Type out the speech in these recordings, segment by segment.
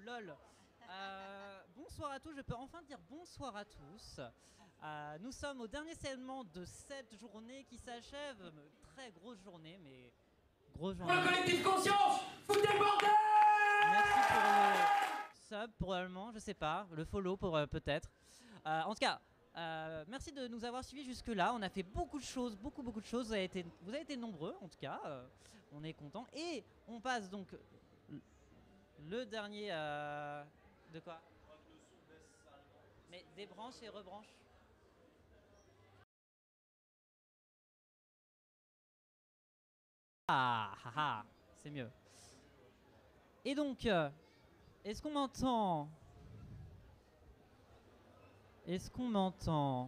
lol. Bonsoir à tous, je peux enfin dire bonsoir à tous. Nous sommes au dernier segment de cette journée qui s'achève. Très grosse journée, mais grosse journée. Le collectif Conscience, foutez le bordel! Merci pour le sub, probablement, je sais pas, le follow pour peut-être. En tout cas, merci de nous avoir suivis jusque-là. On a fait beaucoup de choses, beaucoup de choses. Vous avez été nombreux, en tout cas. On est content. Et on passe donc le dernier. De quoi? Mais débranche et rebranche. C'est mieux. Et donc, est-ce qu'on m'entend? Est-ce qu'on m'entend?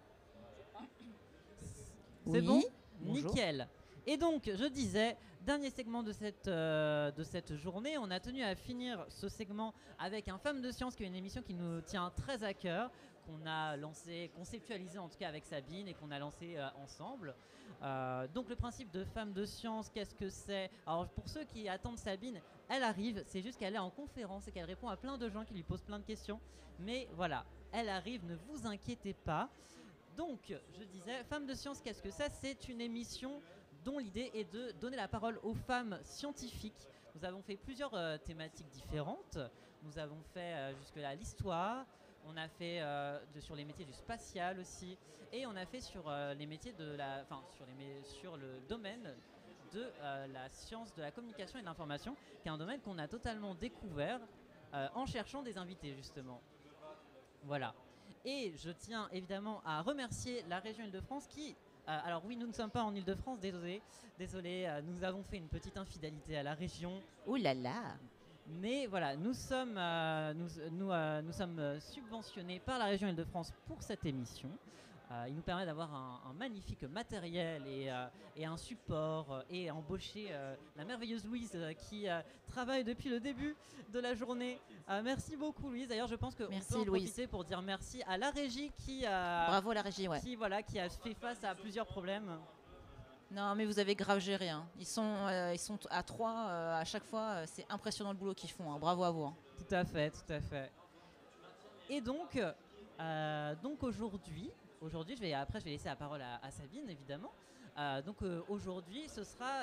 C'est bon? Bonjour. Nickel. Et donc, je disais, dernier segment de cette journée, on a tenu à finir ce segment avec un Femme de Science, qui est une émission qui nous tient très à cœur, qu'on a lancé, conceptualisé en tout cas avec Sabine et qu'on a lancé ensemble. Donc le principe de Femme de Science, qu'est-ce que c'est? Alors pour ceux qui attendent Sabine, elle arrive, c'est juste qu'elle est en conférence et qu'elle répond à plein de gens qui lui posent plein de questions. Mais voilà, elle arrive, ne vous inquiétez pas. Donc, je disais, Femme de Science, qu'est-ce que c'est? C'est une émission dont l'idée est de donner la parole aux femmes scientifiques. Nous avons fait plusieurs thématiques différentes. Nous avons fait jusque-là l'histoire, on a fait sur les métiers du spatial aussi, et on a fait sur les métiers de la, enfin sur le domaine de la science de la communication et de l'information, qui est un domaine qu'on a totalement découvert en cherchant des invités justement. Voilà. Et je tiens évidemment à remercier la région Île-de-France qui... alors oui, nous ne sommes pas en Île-de-France, désolé, nous avons fait une petite infidélité à la région. Ouh là là. Mais voilà, nous sommes subventionnés par la région Île-de-France pour cette émission. Il nous permet d'avoir un magnifique matériel et un support et embaucher la merveilleuse Louise qui travaille depuis le début de la journée. Merci beaucoup Louise. D'ailleurs, je pense qu'on peut en profiter pour dire merci à la régie qui bravo la régie, ouais. qui a fait face à plusieurs problèmes. Non, mais vous avez grave géré. Hein. Ils sont à 3 à chaque fois. C'est impressionnant le boulot qu'ils font. Hein. Bravo à vous. Hein. Tout à fait, tout à fait. Et donc aujourd'hui, je vais laisser la parole à Sabine, évidemment. Aujourd'hui, ce sera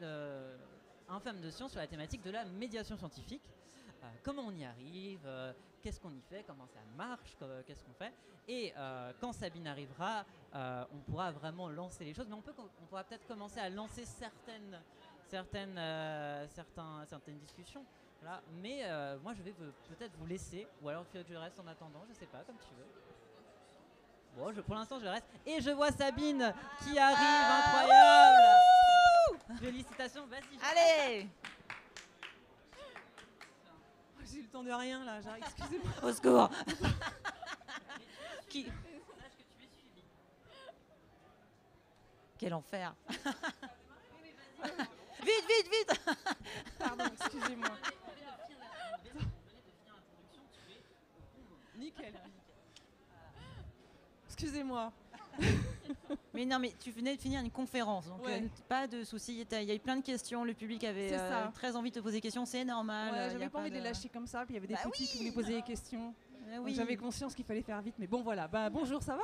un Femme de Science sur la thématique de la médiation scientifique. Comment on y arrive, qu'est-ce qu'on y fait, comment ça marche, qu'est-ce qu'on fait. Et quand Sabine arrivera, on pourra vraiment lancer les choses. Mais on pourra peut-être commencer à lancer certaines discussions. Voilà. Mais moi, je vais peut-être vous laisser, ou alors tu veux que je reste en attendant, je sais pas, comme tu veux. Bon, pour l'instant, je reste. Et je vois Sabine qui arrive, incroyable. Félicitations, vas-y. Allez. J'ai eu le temps de rien là, excusez-moi. Au secours. Qui... Quel enfer. Vite. Pardon, excusez-moi. Nickel. Excusez-moi. Mais non, mais tu venais de finir une conférence, donc ouais. Pas de soucis. Il y a eu plein de questions, le public avait très envie de te poser des questions, c'est normal. Ouais, j'avais pas envie de les lâcher comme ça, puis il y avait des petits qui voulaient poser des questions. Oui. J'avais conscience qu'il fallait faire vite, mais bon voilà. Bonjour, ça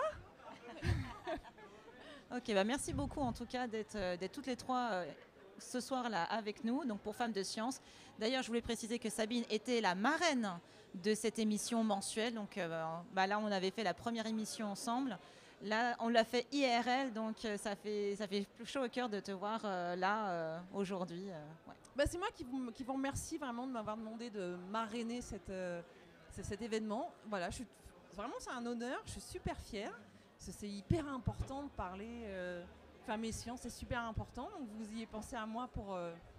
va? Ok, merci beaucoup en tout cas d'être toutes les trois ce soir là avec nous, donc pour Femmes de Science. D'ailleurs, je voulais préciser que Sabine était la marraine de cette émission mensuelle, donc là on avait fait la première émission ensemble. Là, on l'a fait IRL, donc ça fait plus chaud au cœur de te voir là aujourd'hui. Ouais. C'est moi qui vous remercie vraiment de m'avoir demandé de marrainer cet événement. Voilà, vraiment c'est un honneur, je suis super fière. C'est hyper important de parler femmes et sciences, c'est super important. Donc vous y pensé à moi pour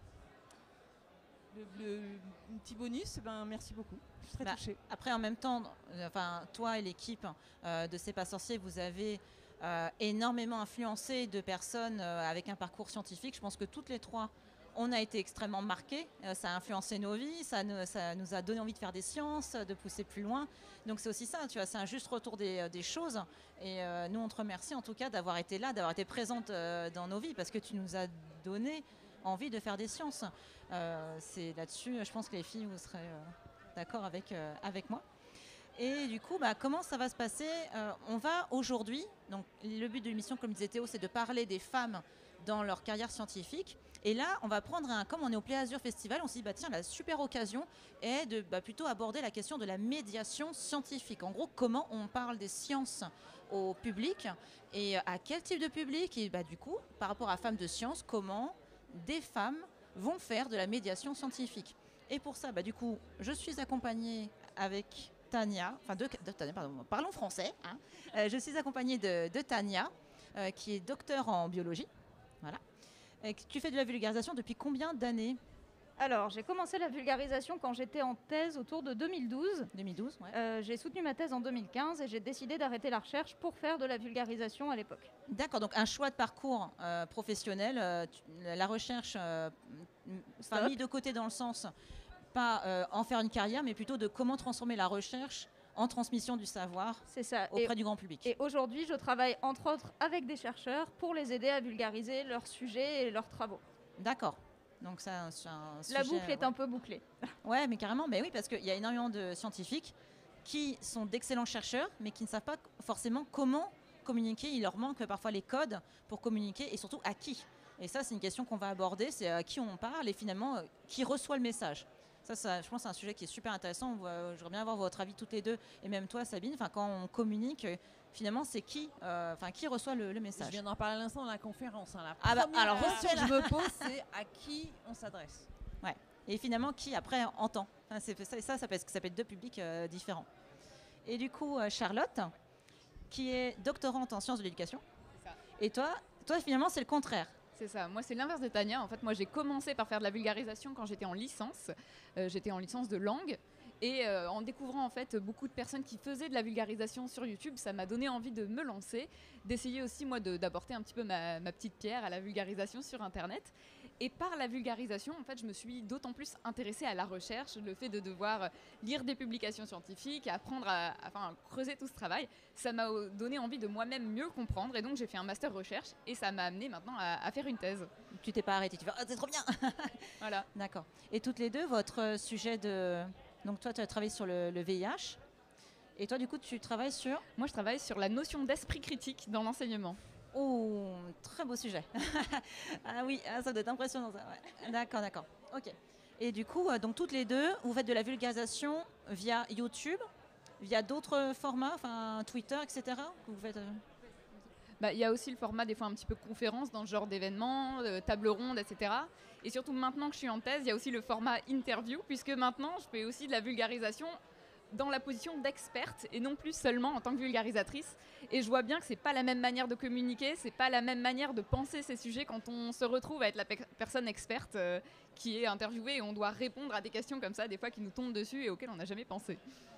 le petit bonus. Merci beaucoup. Je suis très touchée. Après, en même temps, toi et l'équipe de C'est pas sorcier, vous avez énormément influencé de personnes avec un parcours scientifique. Je pense que toutes les trois, on a été extrêmement marqués. Ça a influencé nos vies, ça nous a donné envie de faire des sciences, de pousser plus loin. Donc c'est aussi ça, tu vois, c'est un juste retour des choses. Et nous, on te remercie en tout cas d'avoir été là, d'avoir été présente dans nos vies, parce que tu nous as donné envie de faire des sciences. C'est là-dessus, je pense que les filles, vous serez d'accord avec moi. Et du coup, comment ça va se passer? On va aujourd'hui, donc le but de l'émission, comme disait Théo, c'est de parler des femmes dans leur carrière scientifique. Et là, on va prendre comme on est au Play Azure Festival, on s'est dit, tiens, la super occasion est de plutôt aborder la question de la médiation scientifique. En gros, comment on parle des sciences au public et à quel type de public. Et du coup, par rapport à femmes de sciences, comment des femmes vont faire de la médiation scientifique. Et pour ça, du coup, je suis accompagnée avec Tania, Tania, pardon, parlons français. Hein. Je suis accompagnée de Tania, qui est docteure en biologie. Voilà. Et tu fais de la vulgarisation depuis combien d'années? Alors, j'ai commencé la vulgarisation quand j'étais en thèse autour de 2012. 2012, ouais. J'ai soutenu ma thèse en 2015 et j'ai décidé d'arrêter la recherche pour faire de la vulgarisation à l'époque. D'accord, donc un choix de parcours professionnel, la recherche mis de côté dans le sens, pas en faire une carrière, mais plutôt de comment transformer la recherche en transmission du savoir auprès du grand public. Et aujourd'hui, je travaille entre autres avec des chercheurs pour les aider à vulgariser leurs sujets et leurs travaux. D'accord. Donc ça, c'est un sujet, la boucle est un peu bouclée. Ouais, mais carrément. Mais oui, parce qu'il y a énormément de scientifiques qui sont d'excellents chercheurs, mais qui ne savent pas forcément comment communiquer. Il leur manque parfois les codes pour communiquer et surtout à qui. Et ça, c'est une question qu'on va aborder. C'est à qui on parle et finalement qui reçoit le message. Ça, je pense, c'est un sujet qui est super intéressant. J'aimerais bien avoir votre avis toutes les deux, et même toi, Sabine. Quand on communique, finalement, c'est qui reçoit le message. Je viens d'en parler à l'instant dans la conférence. La alors, question que je me pose, c'est à qui on s'adresse. Ouais. Et finalement, qui après entend. Ça peut être deux publics différents. Et du coup, Charlotte, qui est doctorante en sciences de l'éducation. C'est ça. Et toi, finalement, c'est le contraire. C'est ça. Moi, c'est l'inverse de Tania. En fait, moi, j'ai commencé par faire de la vulgarisation quand j'étais en licence. J'étais en licence de langue. Et en découvrant en fait beaucoup de personnes qui faisaient de la vulgarisation sur YouTube, ça m'a donné envie de me lancer, d'essayer aussi moi d'apporter un petit peu ma petite pierre à la vulgarisation sur Internet. Et par la vulgarisation, en fait, je me suis d'autant plus intéressée à la recherche, le fait de devoir lire des publications scientifiques, apprendre à creuser tout ce travail. Ça m'a donné envie de moi-même mieux comprendre. Et donc, j'ai fait un master recherche et ça m'a amené maintenant à faire une thèse. Tu t'es pas arrêtée, tu fais « c'est trop bien !» Voilà. D'accord. Et toutes les deux, votre sujet de... Donc toi, tu as travaillé sur le VIH. Et toi, du coup, tu travailles sur... Moi, je travaille sur la notion d'esprit critique dans l'enseignement. Oh, très beau sujet. Ah oui, ça doit être impressionnant ça. Ouais. D'accord. Ok. Et du coup, donc toutes les deux, vous faites de la vulgarisation via YouTube, via d'autres formats, Twitter, etc. Que vous faites. Il y a aussi le format des fois un petit peu conférence dans ce genre d'événements, table ronde, etc. Et surtout maintenant que je suis en thèse, il y a aussi le format interview, puisque maintenant je fais aussi de la vulgarisation dans la position d'experte et non plus seulement en tant que vulgarisatrice. Et je vois bien que c'est pas la même manière de communiquer, c'est pas la même manière de penser ces sujets quand on se retrouve à être la personne experte qui est interviewée et on doit répondre à des questions comme ça, des fois qui nous tombent dessus et auxquelles on n'a jamais pensé.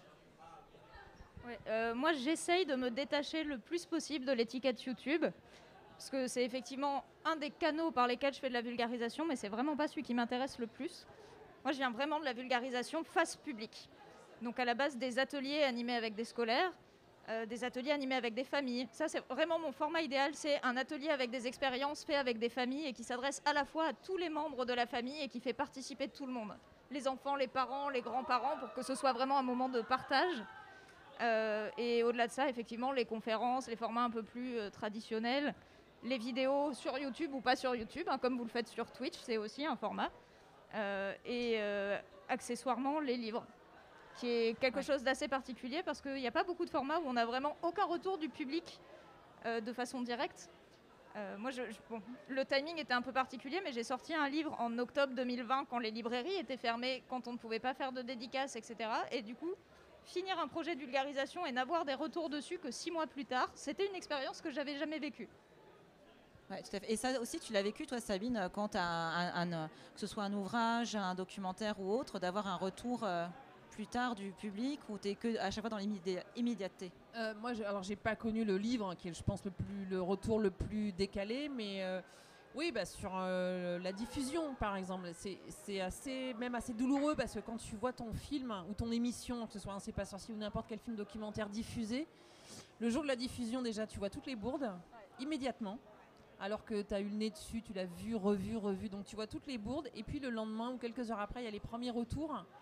Ouais, moi, j'essaye de me détacher le plus possible de l'étiquette YouTube, parce que c'est effectivement un des canaux par lesquels je fais de la vulgarisation, mais c'est vraiment pas celui qui m'intéresse le plus. Moi, je viens vraiment de la vulgarisation face public. Donc à la base, des ateliers animés avec des scolaires, des ateliers animés avec des familles. Ça, c'est vraiment mon format idéal, c'est un atelier avec des expériences fait avec des familles et qui s'adresse à la fois à tous les membres de la famille et qui fait participer tout le monde. Les enfants, les parents, les grands-parents, pour que ce soit vraiment un moment de partage. Et au-delà de ça, effectivement, les conférences, les formats un peu plus traditionnels, les vidéos sur YouTube ou pas sur YouTube, comme vous le faites sur Twitch, c'est aussi un format. Et accessoirement, les livres, qui est quelque chose d'assez particulier parce qu'il n'y a pas beaucoup de formats où on n'a vraiment aucun retour du public de façon directe. Moi, le timing était un peu particulier, mais j'ai sorti un livre en octobre 2020 quand les librairies étaient fermées, quand on ne pouvait pas faire de dédicaces, etc. Et du coup, finir un projet de vulgarisation et n'avoir des retours dessus que 6 mois plus tard, c'était une expérience que j'avais jamais vécue. Ouais, tout à fait. Et ça aussi, tu l'as vécu, toi, Sabine, quand tu as que ce soit un ouvrage, un documentaire ou autre, d'avoir un retour plus tard du public ou tu es que à chaque fois dans l'immédiateté? Moi, j'ai pas connu le livre, qui est, je pense, le retour le plus décalé, mais oui, sur la diffusion, par exemple, c'est assez douloureux parce que quand tu vois ton film ou ton émission, que ce soit un C'est pas sorcier ou n'importe quel film documentaire diffusé, le jour de la diffusion, déjà, tu vois toutes les bourdes immédiatement. Alors que tu as eu le nez dessus, tu l'as vu, revu, donc tu vois toutes les bourdes. Et puis le lendemain ou quelques heures après, il y a les premiers retours.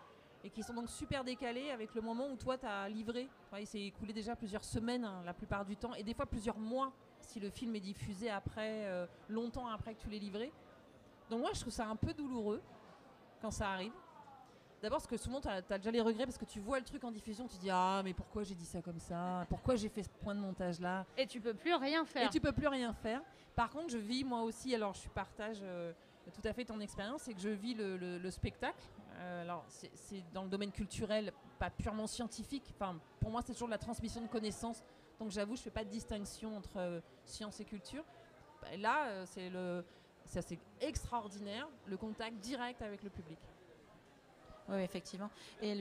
et qui sont donc super décalés avec le moment où toi tu as livré. Enfin, il s'est écoulé déjà plusieurs semaines la plupart du temps, et des fois plusieurs mois si le film est diffusé après, longtemps après que tu l'aies livré. Donc moi je trouve ça un peu douloureux quand ça arrive. D'abord parce que souvent tu as déjà les regrets parce que tu vois le truc en diffusion, tu dis ah mais pourquoi j'ai dit ça comme ça, pourquoi j'ai fait ce point de montage là. Et tu peux plus rien faire. Et tu peux plus rien faire. Par contre je vis moi aussi, alors je partage tout à fait ton expérience, c'est que je vis le spectacle. Alors c'est dans le domaine culturel, pas purement scientifique. Enfin, pour moi c'est toujours de la transmission de connaissances. Donc j'avoue je fais pas de distinction entre science et culture. Là c'est assez extraordinaire, le contact direct avec le public. Oui, effectivement. Et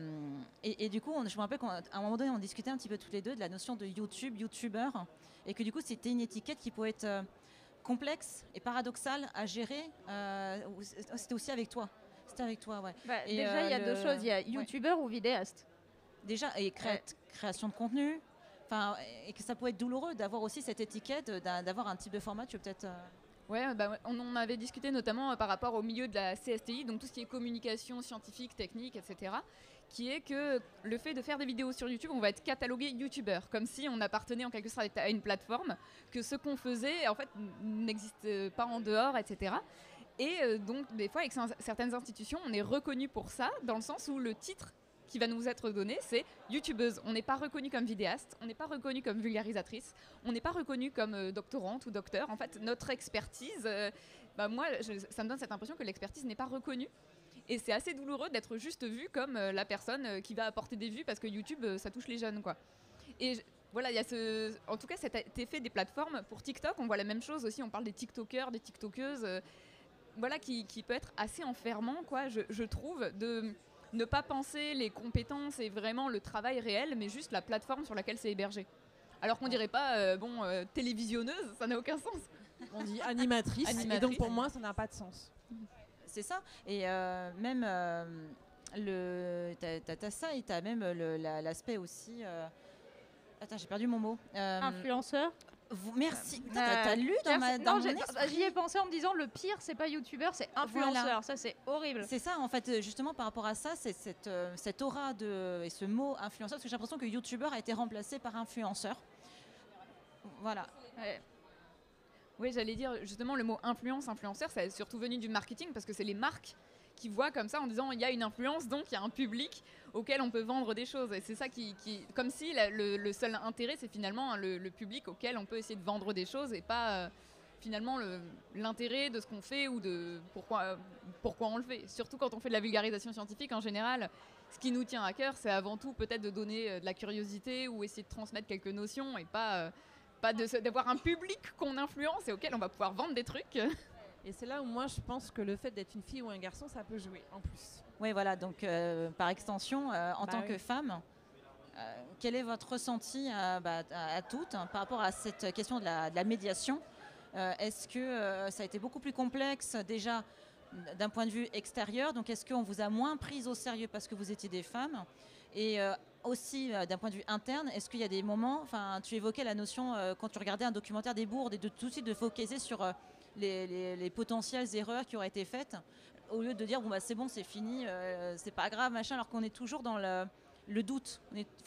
du coup, je me rappelle qu'à un moment donné, on discutait un petit peu tous les deux de la notion de YouTuber, et que du coup, c'était une étiquette qui pouvait être complexe et paradoxale à gérer. C'était aussi avec toi. C'était avec toi, ouais. Bah, déjà, il y a deux choses. Il y a YouTuber ou vidéaste. Déjà, et création de contenu. Enfin, et que ça pouvait être douloureux d'avoir aussi cette étiquette, d'avoir un type de format. Tu veux peut-être... Ouais, on en avait discuté notamment par rapport au milieu de la CSTI, donc tout ce qui est communication scientifique, technique, etc., qui est que le fait de faire des vidéos sur YouTube, on va être catalogué YouTuber, comme si on appartenait en quelque sorte à une plateforme, que ce qu'on faisait, en fait, n'existe pas en dehors, etc. Et donc, des fois, avec certaines institutions, on est reconnu pour ça, dans le sens où le titre qui va nous être donné, c'est youtubeuse. On n'est pas reconnu comme vidéaste, on n'est pas reconnu comme vulgarisatrice, on n'est pas reconnu comme doctorante ou docteur. En fait, notre expertise, moi, ça me donne cette impression que l'expertise n'est pas reconnue. Et c'est assez douloureux d'être juste vu comme la personne qui va apporter des vues parce que YouTube, ça touche les jeunes, quoi. Et voilà, il y a en tout cas cet effet des plateformes. Pour TikTok, on voit la même chose aussi. On parle des TikTokers, des TikTokeuses, voilà, qui peut être assez enfermant, quoi, je trouve, de ne pas penser les compétences et vraiment le travail réel, mais juste la plateforme sur laquelle c'est hébergé. Alors qu'on dirait pas, télévisionneuse, ça n'a aucun sens. On dit animatrice, et donc pour moi, ça n'a pas de sens. C'est ça. Et même, t'as ça, et t'as même l'aspect aussi... Attends, j'ai perdu mon mot. Influenceur. Merci. T'as lu dans mon esprit. J'y ai pensé en me disant le pire, c'est pas youtubeur, c'est influenceur. Voilà. Ça, c'est horrible. C'est ça, en fait, justement, par rapport à ça, c'est cette aura et ce mot influenceur, parce que j'ai l'impression que youtubeur a été remplacé par influenceur. Voilà. Ouais. Oui, j'allais dire, justement, le mot influenceur, ça est surtout venu du marketing, parce que c'est les marques qui voient comme ça en disant il y a une influence, donc il y a un public auquel on peut vendre des choses. Et c'est ça qui comme si le seul intérêt, c'est finalement le public auquel on peut essayer de vendre des choses et pas finalement l'intérêt de ce qu'on fait ou de pourquoi on le fait. Surtout quand on fait de la vulgarisation scientifique, en général, ce qui nous tient à cœur, c'est avant tout peut-être de donner de la curiosité ou essayer de transmettre quelques notions et pas d'avoir un public qu'on influence et auquel on va pouvoir vendre des trucs. Et c'est là où moi je pense que le fait d'être une fille ou un garçon, ça peut jouer en plus. Oui, voilà, donc par extension, en tant que femme, quel est votre ressenti à toutes par rapport à cette question de la médiation? Est-ce que ça a été beaucoup plus complexe déjà d'un point de vue extérieur? Donc est-ce qu'on vous a moins prise au sérieux parce que vous étiez des femmes? Et aussi d'un point de vue interne, est-ce qu'il y a des moments, tu évoquais la notion quand tu regardais un documentaire des bourdes et de tout de suite de focaliser sur les potentielles erreurs qui auraient été faites, au lieu de dire bon c'est bon, c'est fini, c'est pas grave, machin, alors qu'on est toujours dans le doute.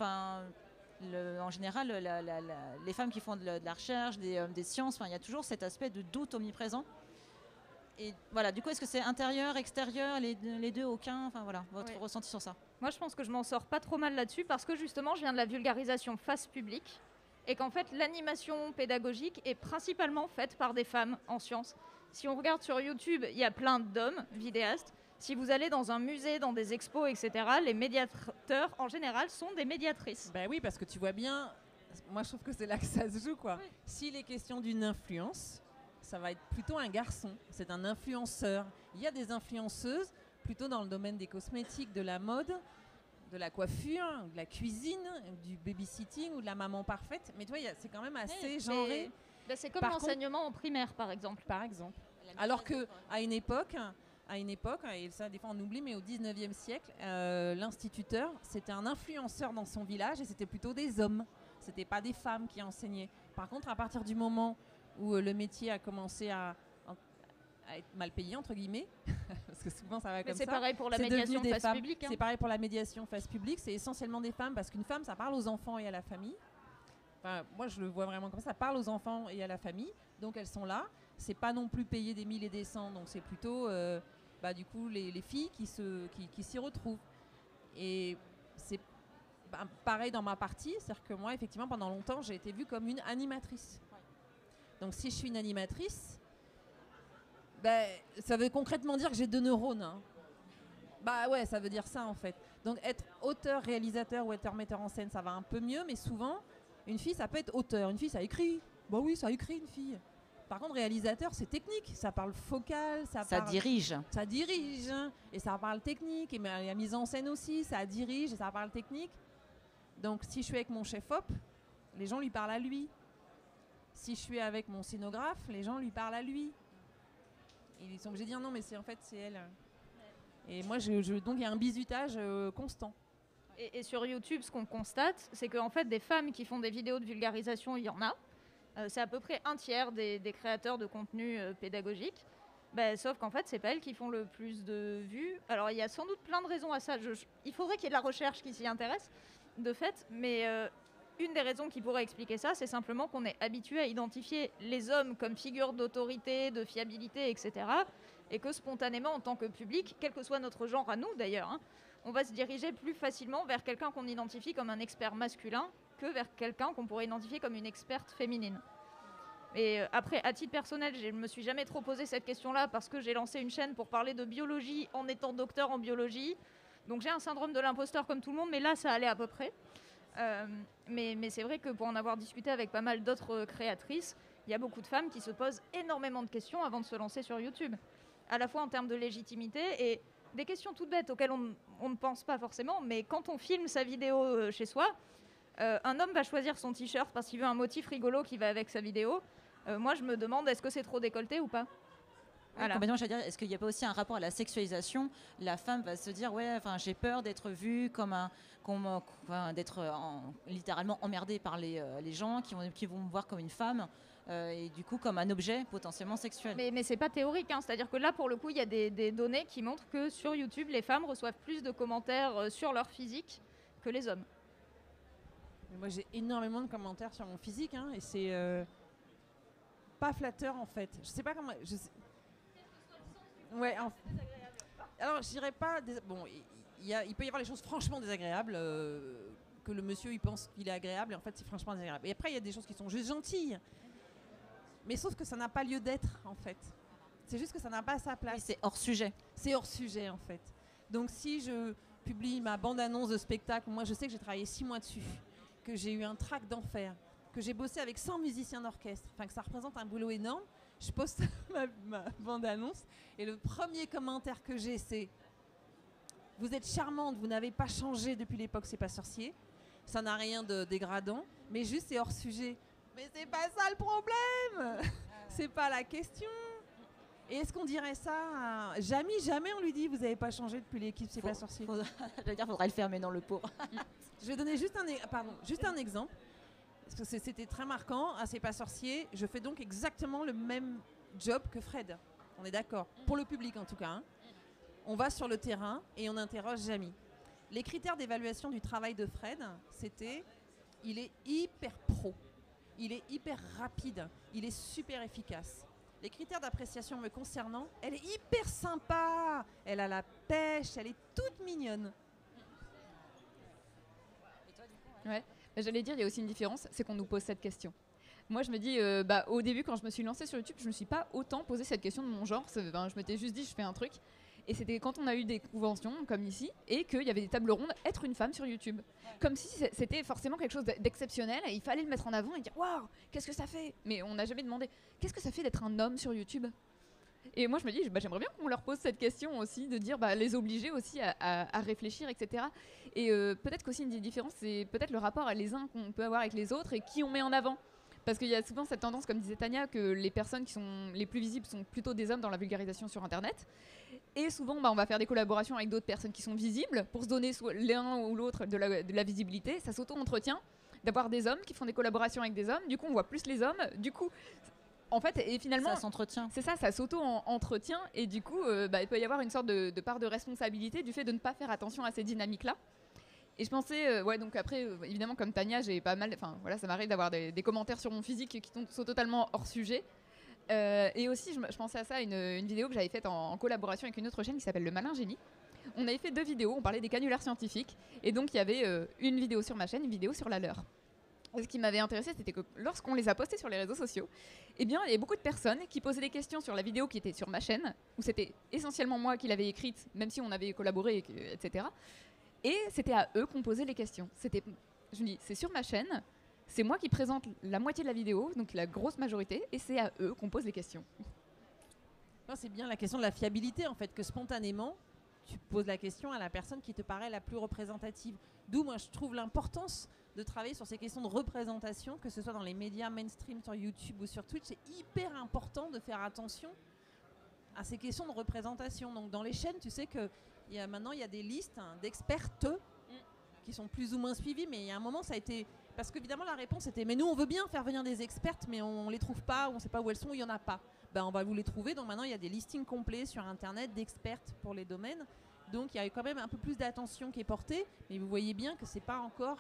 En général, les femmes qui font de la recherche, des sciences, il y a toujours cet aspect de doute omniprésent. Et voilà, du coup, est-ce que c'est intérieur, extérieur, les deux, aucun, votre ressenti sur ça? Moi, je pense que je m'en sors pas trop mal là-dessus parce que justement, je viens de la vulgarisation face publique et qu'en fait, l'animation pédagogique est principalement faite par des femmes en sciences. Si on regarde sur YouTube, il y a plein d'hommes vidéastes. Si vous allez dans un musée, dans des expos, etc., les médiateurs, en général, sont des médiatrices. Ben oui, parce que tu vois bien, moi je trouve que c'est là que ça se joue, quoi. Oui. S'il est question d'une influence, ça va être plutôt un garçon. C'est un influenceur. Il y a des influenceuses, plutôt dans le domaine des cosmétiques, de la mode, de la coiffure, de la cuisine, du babysitting ou de la maman parfaite. Mais toi, c'est quand même assez genré. C'est comme l'enseignement en primaire, par exemple. Par exemple. Alors qu'à une époque, et ça des fois on oublie, mais au 19e siècle, l'instituteur, c'était un influenceur dans son village et c'était plutôt des hommes. C'était pas des femmes qui enseignaient. Par contre, à partir du moment où le métier a commencé à à être mal payées, entre guillemets, parce que souvent ça va Mais comme c'est ça. pareil pour la C'est devenu médiation des face femmes. publique. hein. C'est pareil pour la médiation face publique, c'est essentiellement des femmes, parce qu'une femme, ça parle aux enfants et à la famille. Enfin, moi, je le vois vraiment comme ça, ça parle aux enfants et à la famille, donc elles sont là. C'est pas non plus payé des 1000 et des 100, donc c'est plutôt, du coup, les filles qui s'y retrouvent. Et c'est pareil dans ma partie, c'est-à-dire que moi, effectivement, pendant longtemps, j'ai été vue comme une animatrice. Donc si je suis une animatrice, ça veut concrètement dire que j'ai 2 neurones. Hein. Bah ouais, ça veut dire ça en fait. Donc être auteur, réalisateur ou être metteur en scène, ça va un peu mieux, mais souvent, une fille, ça peut être auteur. Une fille, ça écrit. Bah oui, ça écrit une fille. Par contre, réalisateur, c'est technique. Ça parle focal, ça dirige. Ça dirige, hein, et ça parle technique. Et la mise en scène aussi, ça dirige et ça parle technique. Donc si je suis avec mon chef-op, les gens lui parlent à lui. Si je suis avec mon scénographe, les gens lui parlent à lui. Ils sont obligés de dire non, mais en fait, c'est elle. Et moi, donc il y a un bizutage constant. Et sur YouTube, ce qu'on constate, c'est qu'en fait, des femmes qui font des vidéos de vulgarisation, il y en a. C'est à peu près un tiers des créateurs de contenu pédagogique. Sauf qu'en fait, c'est pas elles qui font le plus de vues. Alors, il y a sans doute plein de raisons à ça. Il faudrait qu'il y ait de la recherche qui s'y intéresse, de fait. Mais une des raisons qui pourrait expliquer ça, c'est simplement qu'on est habitué à identifier les hommes comme figures d'autorité, de fiabilité, etc. Et que spontanément, en tant que public, quel que soit notre genre à nous d'ailleurs, hein, on va se diriger plus facilement vers quelqu'un qu'on identifie comme un expert masculin que vers quelqu'un qu'on pourrait identifier comme une experte féminine. Et après, à titre personnel, je ne me suis jamais trop posé cette question-là parce que j'ai lancé une chaîne pour parler de biologie en étant docteur en biologie. Donc j'ai un syndrome de l'imposteur comme tout le monde, mais là, ça allait à peu près. Mais c'est vrai que pour en avoir discuté avec pas mal d'autres créatrices, il y a beaucoup de femmes qui se posent énormément de questions avant de se lancer sur YouTube. À la fois en termes de légitimité et des questions toutes bêtes auxquelles on ne pense pas forcément, mais quand on filme sa vidéo chez soi, un homme va choisir son t-shirt parce qu'il veut un motif rigolo qui va avec sa vidéo. Moi, je me demande, est-ce que c'est trop décolleté ou pas ? Voilà. Complètement, je veux dire, est-ce qu'il n'y a pas aussi un rapport à la sexualisation ? La femme va se dire, j'ai peur d'être vue d'être littéralement emmerdée par les gens qui vont me voir comme une femme. Et du coup comme un objet potentiellement sexuel. Mais c'est pas théorique, hein. C'est-à-dire que là pour le coup il y a des données qui montrent que sur YouTube les femmes reçoivent plus de commentaires sur leur physique que les hommes. Moi j'ai énormément de commentaires sur mon physique, hein, et c'est pas flatteur en fait. Je sais pas comment... Ouais, alors je dirais pas... Bon, il peut y avoir les choses franchement désagréables, que le monsieur il pense qu'il est agréable et en fait c'est franchement désagréable. Et après il y a des choses qui sont juste gentilles. Mais sauf que ça n'a pas lieu d'être, en fait. C'est juste que ça n'a pas sa place. Oui, c'est hors sujet. C'est hors sujet, en fait. Donc si je publie ma bande-annonce de spectacle, moi je sais que j'ai travaillé 6 mois dessus, que j'ai eu un trac d'enfer, que j'ai bossé avec 100 musiciens d'orchestre, enfin que ça représente un boulot énorme, je poste ma bande-annonce et le premier commentaire que j'ai, c'est « Vous êtes charmante, vous n'avez pas changé depuis l'époque C'est pas sorcier ». Ça n'a rien de dégradant, mais juste c'est hors sujet. Mais c'est pas ça le problème. C'est pas la question. Et est-ce qu'on dirait ça à... Jamais on lui dit vous n'avez pas changé depuis l'équipe C'est pas sorcier. Faudrait le faire, mais non, le pauvre. Je vais donner juste un exemple. Parce que c'était très marquant. À C'est pas sorcier, je fais donc exactement le même job que Fred. On est d'accord. Pour le public en tout cas. Hein. On va sur le terrain et on interroge Jamie. Les critères d'évaluation du travail de Fred, c'était il est hyper pro. Il est hyper rapide, il est super efficace. Les critères d'appréciation me concernant, elle est hyper sympa, elle a la pêche, elle est toute mignonne. Ouais, j'allais dire, il y a aussi une différence, c'est qu'on nous pose cette question. Moi, je me dis, au début, quand je me suis lancée sur YouTube, je ne me suis pas autant posé cette question de mon genre. Je m'étais juste dit, je fais un truc. Et c'était quand on a eu des conventions, comme ici, et qu'il y avait des tables rondes, être une femme sur YouTube. Ouais. Comme si c'était forcément quelque chose d'exceptionnel, et il fallait le mettre en avant et dire « Waouh, qu'est-ce que ça fait ?» Mais on n'a jamais demandé « Qu'est-ce que ça fait d'être un homme sur YouTube ?» Et moi, je me dis, j'aimerais bien qu'on leur pose cette question aussi, de dire, les obliger aussi à réfléchir, etc. Et peut-être qu'aussi une des différences, c'est peut-être le rapport à les uns qu'on peut avoir avec les autres et qui on met en avant. Parce qu'il y a souvent cette tendance, comme disait Tania, que les personnes qui sont les plus visibles sont plutôt des hommes dans la vulgarisation sur Internet. Et souvent, on va faire des collaborations avec d'autres personnes qui sont visibles pour se donner l'un ou l'autre de la visibilité. Ça s'auto-entretient d'avoir des hommes qui font des collaborations avec des hommes. Du coup, on voit plus les hommes. Du coup, En fait, et finalement, Ça s'entretient. c'est ça, ça s'auto-entretient et du coup, il peut y avoir une sorte de part de responsabilité du fait de ne pas faire attention à ces dynamiques-là. Et je pensais, donc après, évidemment, comme Tania, j'ai pas mal, enfin voilà, ça m'arrive d'avoir des commentaires sur mon physique qui sont totalement hors sujet. Et aussi, je pensais à ça, une vidéo que j'avais faite en collaboration avec une autre chaîne qui s'appelle Le Malin Génie. On avait fait 2 vidéos, on parlait des canulars scientifiques, et donc il y avait une vidéo sur ma chaîne, une vidéo sur la leur. Et ce qui m'avait intéressé, c'était que lorsqu'on les a postés sur les réseaux sociaux, eh bien, il y a beaucoup de personnes qui posaient des questions sur la vidéo qui était sur ma chaîne, où c'était essentiellement moi qui l'avais écrite, même si on avait collaboré, etc. Et c'était à eux qu'on posait les questions. Je me dis, c'est sur ma chaîne, c'est moi qui présente la moitié de la vidéo, donc la grosse majorité, et c'est à eux qu'on pose les questions. Non, c'est bien la question de la fiabilité, en fait, que spontanément, tu poses la question à la personne qui te paraît la plus représentative. D'où, moi, je trouve l'importance de travailler sur ces questions de représentation, que ce soit dans les médias mainstream, sur YouTube ou sur Twitch. C'est hyper important de faire attention à ces questions de représentation. Donc, dans les chaînes, tu sais que maintenant, il y a des listes d'expertes qui sont plus ou moins suivies, mais il y a un moment, ça a été... Parce qu'évidemment, la réponse était « Mais nous, on veut bien faire venir des expertes, mais on ne les trouve pas, on ne sait pas où elles sont, il n'y en a pas. » Ben, on va vous les trouver. Donc maintenant, il y a des listings complets sur Internet d'expertes pour les domaines. Donc, il y a quand même un peu plus d'attention qui est portée. Mais vous voyez bien que c'est pas encore...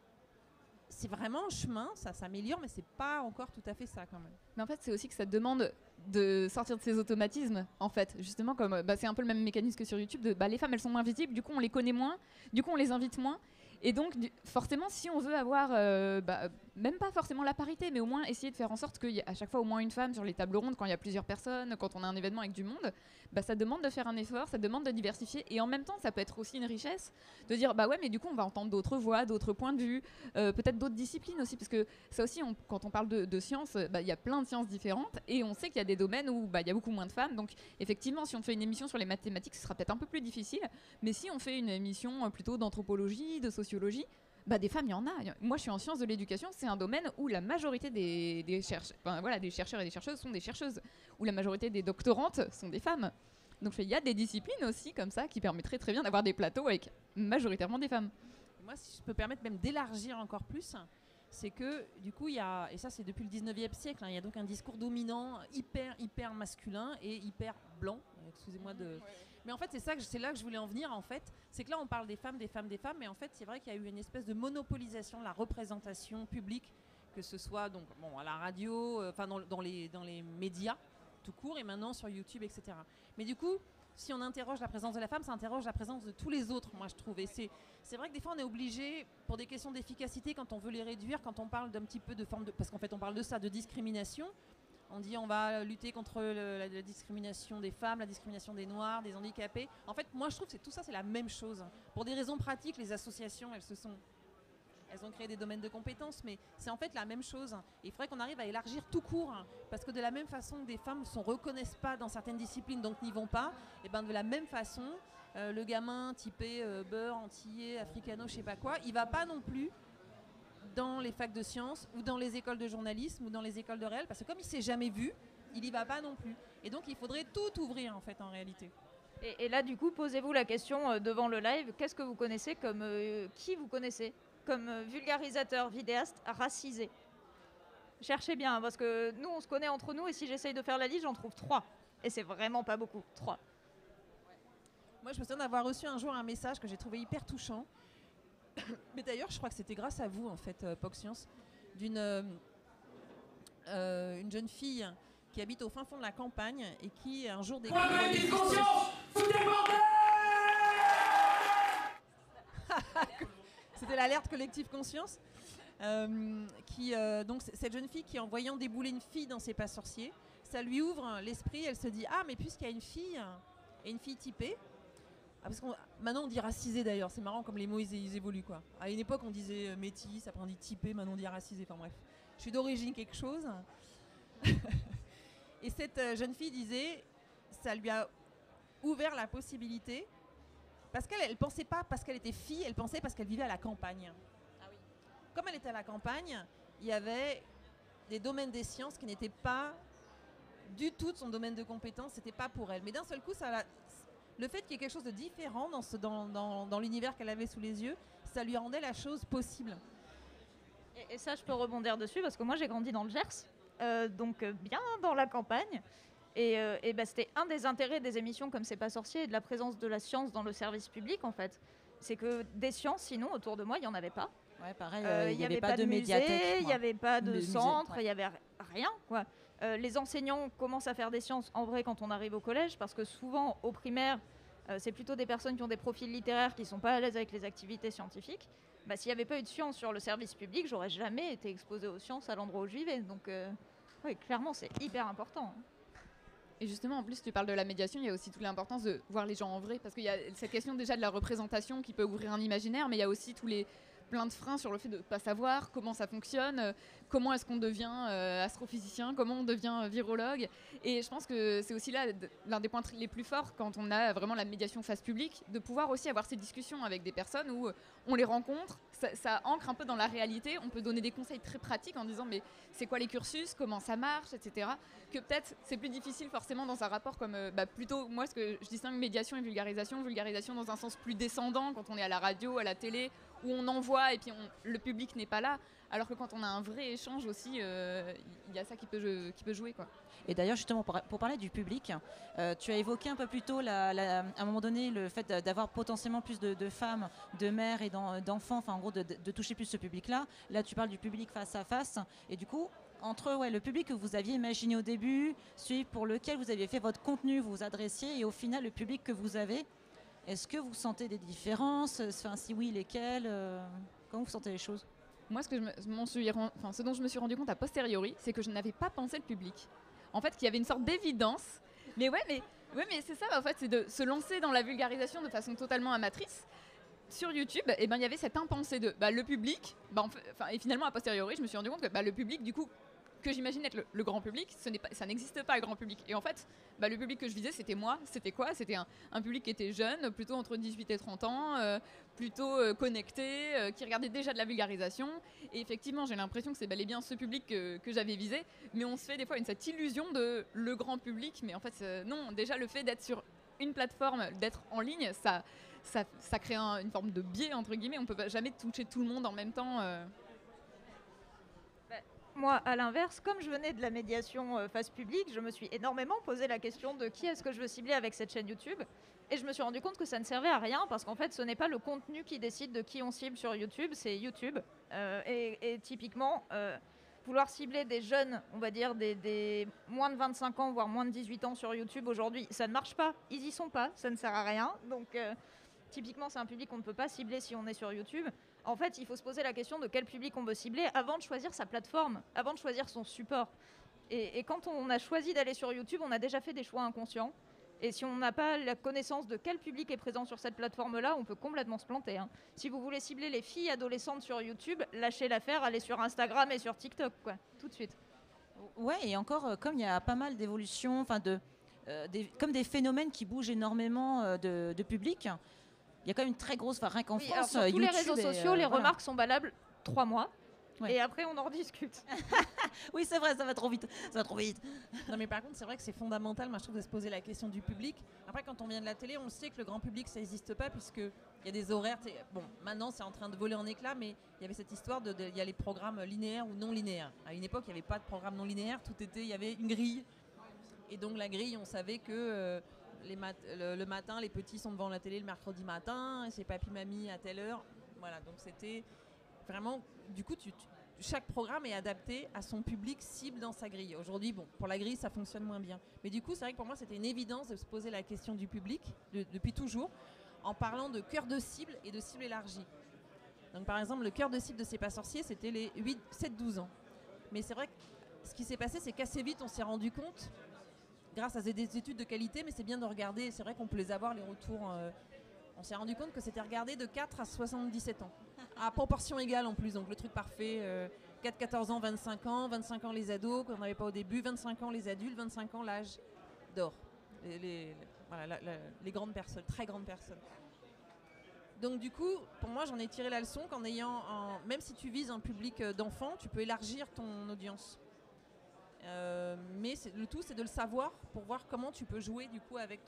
C'est vraiment un chemin, ça s'améliore, mais c'est pas encore tout à fait ça quand même. Mais en fait, c'est aussi que ça demande de sortir de ces automatismes, en fait. Justement, comme c'est un peu le même mécanisme que sur YouTube, les femmes, elles sont moins visibles, du coup, on les connaît moins, du coup, on les invite moins. Et donc, forcément, si on veut avoir, même pas forcément la parité, mais au moins essayer de faire en sorte qu'il y ait à chaque fois au moins une femme sur les tables rondes, quand il y a plusieurs personnes, quand on a un événement avec du monde, ça demande de faire un effort, ça demande de diversifier. Et en même temps, ça peut être aussi une richesse de dire, ouais, mais du coup, on va entendre d'autres voix, d'autres points de vue, peut-être d'autres disciplines aussi, parce que ça aussi, quand on parle de sciences, il y a plein de sciences différentes, et on sait qu'il y a des domaines où il y a beaucoup moins de femmes. Donc, effectivement, si on fait une émission sur les mathématiques, ce sera peut-être un peu plus difficile, mais si on fait une émission plutôt d'anthropologie, de sociologie, des femmes, il y en a. Moi, je suis en sciences de l'éducation. C'est un domaine où la majorité des chercheurs et des chercheuses sont des chercheuses, où la majorité des doctorantes sont des femmes. Donc, il y a des disciplines aussi comme ça qui permettraient très bien d'avoir des plateaux avec majoritairement des femmes. Moi, si je peux permettre même d'élargir encore plus, c'est que du coup, il y a, et ça c'est depuis le 19e siècle, il y a donc un discours dominant hyper masculin et hyper blanc. Excusez-moi de... Mais en fait, c'est là que je voulais en venir, en fait. C'est que là, on parle des femmes, mais en fait, c'est vrai qu'il y a eu une espèce de monopolisation de la représentation publique, que ce soit donc, à la radio, dans les médias, tout court, et maintenant sur YouTube, etc. Mais du coup, si on interroge la présence de la femme, ça interroge la présence de tous les autres, moi, je trouve. Et c'est vrai que des fois, on est obligé, pour des questions d'efficacité, quand on veut les réduire, quand on parle d'un petit peu de forme de... Parce qu'en fait, on parle de ça, de discrimination. On dit on va lutter contre la discrimination des femmes, la discrimination des noirs, des handicapés. En fait, moi, je trouve que tout ça, c'est la même chose. Pour des raisons pratiques, les associations, elles ont créé des domaines de compétences, mais c'est en fait la même chose. Et il faudrait qu'on arrive à élargir tout court, parce que de la même façon que des femmes ne se reconnaissent pas dans certaines disciplines, donc n'y vont pas, et de la même façon, le gamin typé beurre, antillais, africano, je sais pas quoi, il va pas non plus dans les facs de sciences ou dans les écoles de journalisme ou dans les écoles de réel, parce que comme il s'est jamais vu, il y va pas non plus. Et donc il faudrait tout ouvrir en fait en réalité. Et là du coup, posez-vous la question devant le live, qu'est-ce que vous connaissez comme qui vous connaissez comme vulgarisateur, vidéaste racisé? Cherchez bien, parce que nous on se connaît entre nous et si j'essaye de faire la liste, j'en trouve 3. Et c'est vraiment pas beaucoup, 3. Moi je me souviens d'avoir reçu un jour un message que j'ai trouvé hyper touchant. Mais d'ailleurs, je crois que c'était grâce à vous, en fait, POC Science, d'une une jeune fille qui habite au fin fond de la campagne et qui, un jour, découvre... Collectif Conscience, foutez le bordel! C'était l'alerte Collectif Conscience. Donc, cette jeune fille qui, en voyant débouler une fille dans ses pas sorciers, ça lui ouvre l'esprit. Elle se dit « Ah, mais puisqu'il y a une fille typée... » parce que maintenant on dit racisé d'ailleurs, c'est marrant comme les mots ils évoluent quoi. À une époque on disait métis, après on dit typé, maintenant on dit racisé, enfin bref. Je suis d'origine quelque chose. Et cette jeune fille disait, ça lui a ouvert la possibilité, parce qu'elle ne pensait pas parce qu'elle était fille, elle pensait parce qu'elle vivait à la campagne. Ah oui. Comme elle était à la campagne, il y avait des domaines des sciences qui n'étaient pas du tout de son domaine de compétence, c'était pas pour elle. Mais d'un seul coup, le fait qu'il y ait quelque chose de différent dans l'univers qu'elle avait sous les yeux, ça lui rendait la chose possible. Et ça, je peux rebondir dessus parce que moi, j'ai grandi dans le Gers. donc bien dans la campagne. Et bah, c'était un des intérêts des émissions comme C'est pas sorcier et de la présence de la science dans le service public en fait. C'est que des sciences, sinon, autour de moi, il n'y en avait pas. Ouais, pareil, Il n'y avait pas de médiathèque. il n'y avait pas de Musée, centre, ouais. il n'y avait rien, quoi. Les enseignants commencent à faire des sciences en vrai quand on arrive au collège, parce que souvent, au primaire, c'est plutôt des personnes qui ont des profils littéraires qui ne sont pas à l'aise avec les activités scientifiques. Bah, s'il n'y avait pas eu de sciences sur le service public, j'aurais jamais été exposée aux sciences à l'endroit où je vivais. Donc, oui, clairement, c'est hyper important. Et justement, en plus, tu parles de la médiation, il y a aussi toute l'importance de voir les gens en vrai. Parce qu'il y a cette question déjà de la représentation qui peut ouvrir un imaginaire, mais il y a aussi plein de freins sur le fait de ne pas savoir comment ça fonctionne, comment est-ce qu'on devient astrophysicien, comment on devient virologue. Et je pense que c'est aussi là l'un des points les plus forts quand on a vraiment la médiation face publique, de pouvoir aussi avoir ces discussions avec des personnes où on les rencontre, ça ancre un peu dans la réalité, on peut donner des conseils très pratiques en disant mais c'est quoi les cursus, comment ça marche, etc. Que peut-être c'est plus difficile forcément dans un rapport comme plutôt, moi ce que je distingue médiation et vulgarisation dans un sens plus descendant quand on est à la radio, à la télé, où on envoie et puis le public n'est pas là, alors que quand on a un vrai échange aussi, il y a ça qui peut jouer, quoi. Et d'ailleurs, justement, pour parler du public, tu as évoqué un peu plus tôt, à un moment donné, le fait d'avoir potentiellement plus de femmes, de mères et d'enfants, enfin en gros de toucher plus ce public-là. Là, tu parles du public face à face. Et du coup, entre le public que vous aviez imaginé au début, celui pour lequel vous aviez fait votre contenu, vous vous adressiez, et au final, le public que vous avez, est-ce que vous sentez des différences? Enfin, si oui, lesquelles? Comment vous sentez les choses? Moi, ce dont je me suis rendu compte a posteriori, c'est que je n'avais pas pensé le public. En fait, qu'il y avait une sorte d'évidence. Mais c'est ça, en fait, c'est de se lancer dans la vulgarisation de façon totalement amatrice. Sur YouTube, il y avait cette impensée de le public. Et finalement, a posteriori, je me suis rendu compte que le public, du coup, que j'imagine être le grand public, ça n'existe pas, le grand public. Et en fait, le public que je visais, c'était moi. C'était quoi? C'était un public qui était jeune, plutôt entre 18 et 30 ans, plutôt connecté, qui regardait déjà de la vulgarisation. Et effectivement, j'ai l'impression que c'est bel et bien ce public que j'avais visé. Mais on se fait des fois cette illusion de le grand public. Mais en fait, non. Déjà, le fait d'être sur une plateforme, d'être en ligne, ça crée une forme de biais, entre guillemets. On ne peut jamais toucher tout le monde en même temps. Moi, à l'inverse, comme je venais de la médiation face publique, je me suis énormément posé la question de qui est-ce que je veux cibler avec cette chaîne YouTube. Et je me suis rendu compte que ça ne servait à rien parce qu'en fait, ce n'est pas le contenu qui décide de qui on cible sur YouTube, c'est YouTube. Et typiquement, vouloir cibler des jeunes, on va dire des moins de 25 ans, voire moins de 18 ans sur YouTube aujourd'hui, ça ne marche pas. Ils y sont pas, ça ne sert à rien. Donc, typiquement, c'est un public qu'on ne peut pas cibler si on est sur YouTube. En fait, il faut se poser la question de quel public on veut cibler avant de choisir sa plateforme, avant de choisir son support. Et quand on a choisi d'aller sur YouTube, on a déjà fait des choix inconscients. Et si on n'a pas la connaissance de quel public est présent sur cette plateforme-là, on peut complètement se planter. Si vous voulez cibler les filles adolescentes sur YouTube, lâchez l'affaire, allez sur Instagram et sur TikTok, quoi, tout de suite. Ouais, et encore, comme il y a pas mal d'évolutions, comme des phénomènes qui bougent énormément de public, il y a quand même une très grosse, rien qu'en France, sur tous YouTube les réseaux sociaux, les remarques sont valables 3 mois. Ouais. Et après, on en rediscute. Oui, c'est vrai, ça va trop vite. Non, mais par contre, c'est vrai que c'est fondamental, moi, je trouve, de se poser la question du public. Après, quand on vient de la télé, on sait que le grand public, ça n'existe pas, puisqu'il y a des horaires. Bon, maintenant, c'est en train de voler en éclats, mais il y avait cette histoire il y a les programmes linéaires ou non linéaires. À une époque, il n'y avait pas de programme non linéaire, il y avait une grille. Et donc, la grille, on savait que le matin, les petits sont devant la télé le mercredi matin, et c'est papy-mamie à telle heure. Voilà, donc c'était vraiment. Du coup, chaque programme est adapté à son public cible dans sa grille. Aujourd'hui, bon, pour la grille, ça fonctionne moins bien. Mais du coup, c'est vrai que pour moi, c'était une évidence de se poser la question du public, depuis toujours, en parlant de cœur de cible et de cible élargie. Donc, par exemple, le cœur de cible de C'est pas sorcier, c'était les 7-12 ans. Mais c'est vrai que ce qui s'est passé, c'est qu'assez vite, on s'est rendu compte, grâce à des études de qualité, mais c'est bien de regarder, c'est vrai qu'on peut les avoir, les retours. On s'est rendu compte que c'était regardé de 4 à 77 ans. À proportion égale en plus, donc le truc parfait, 4, 14 ans, 25 ans les ados, qu'on n'avait pas au début, 25 ans les adultes, 25 ans l'âge d'or. Les grandes personnes, très grandes personnes. Donc du coup, pour moi, j'en ai tiré la leçon qu'en ayant, même si tu vises un public d'enfants, tu peux élargir ton audience. Mais le tout, c'est de le savoir pour voir comment tu peux jouer du coup avec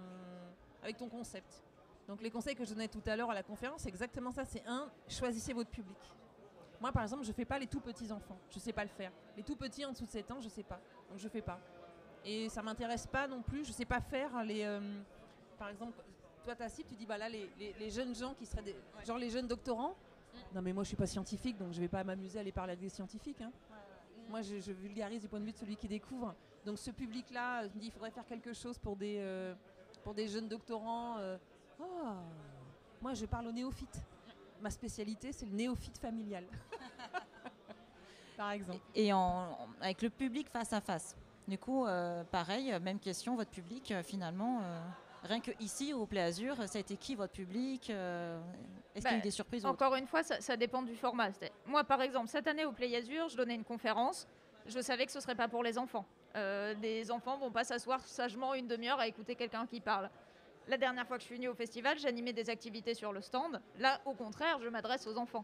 ton concept. Donc les conseils que je donnais tout à l'heure à la conférence, c'est exactement ça. C'est choisissez votre public. Moi, par exemple, je fais pas les tout petits enfants. Je sais pas le faire. Les tout petits en dessous de 7 ans, je sais pas. Donc je fais pas. Et ça m'intéresse pas non plus. Je sais pas faire les. Par exemple, toi, ta cible, tu dis bah là les jeunes gens qui seraient genre les jeunes doctorants. Non mais moi, je suis pas scientifique, donc je vais pas m'amuser à aller parler avec des scientifiques. Hein. Moi, je vulgarise du point de vue de celui qui découvre. Donc ce public-là, je me dis il faudrait faire quelque chose pour des jeunes doctorants. Moi, je parle aux néophytes. Ma spécialité, c'est le néophyte familial. Par exemple. Et avec le public face à face. Du coup, pareil, même question, votre public, finalement, rien que ici, au Play Azur, ça a été qui votre public Est-ce qu'il y a eu des surprises Encore une fois, ça dépend du format. Moi, par exemple, cette année au Play Azur, je donnais une conférence. Je savais que ce ne serait pas pour les enfants. Les enfants ne vont pas s'asseoir sagement une demi-heure à écouter quelqu'un qui parle. La dernière fois que je suis venue au festival, j'animais des activités sur le stand. Là, au contraire, je m'adresse aux enfants.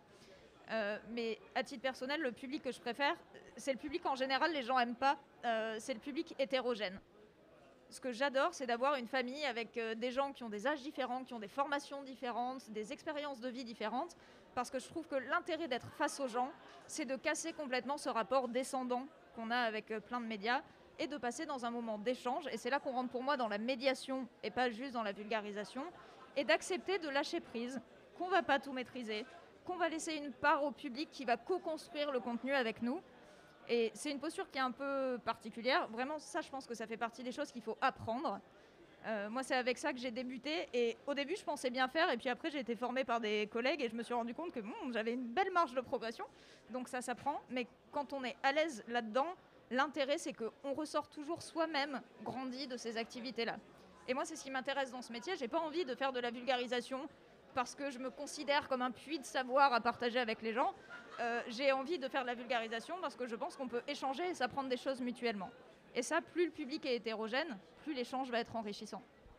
Mais à titre personnel, le public que je préfère, c'est le public en général, les gens n'aiment pas, c'est le public hétérogène. Ce que j'adore, c'est d'avoir une famille avec des gens qui ont des âges différents, qui ont des formations différentes, des expériences de vie différentes, parce que je trouve que l'intérêt d'être face aux gens, c'est de casser complètement ce rapport descendant qu'on a avec plein de médias, et de passer dans un moment d'échange, et c'est là qu'on rentre pour moi dans la médiation et pas juste dans la vulgarisation, et d'accepter de lâcher prise, qu'on ne va pas tout maîtriser, qu'on va laisser une part au public qui va co-construire le contenu avec nous. Et c'est une posture qui est un peu particulière. Vraiment, ça, je pense que ça fait partie des choses qu'il faut apprendre. Moi, c'est avec ça que j'ai débuté, et au début, je pensais bien faire, et puis après, j'ai été formée par des collègues, et je me suis rendu compte que j'avais une belle marge de progression, donc ça s'apprend, mais quand on est à l'aise là-dedans, l'intérêt, c'est qu'on ressort toujours soi-même grandi de ces activités-là. Et moi, c'est ce qui m'intéresse dans ce métier. J'ai pas envie de faire de la vulgarisation parce que je me considère comme un puits de savoir à partager avec les gens. J'ai envie de faire de la vulgarisation parce que je pense qu'on peut échanger et s'apprendre des choses mutuellement. Et ça, plus le public est hétérogène, plus l'échange va être enrichissant.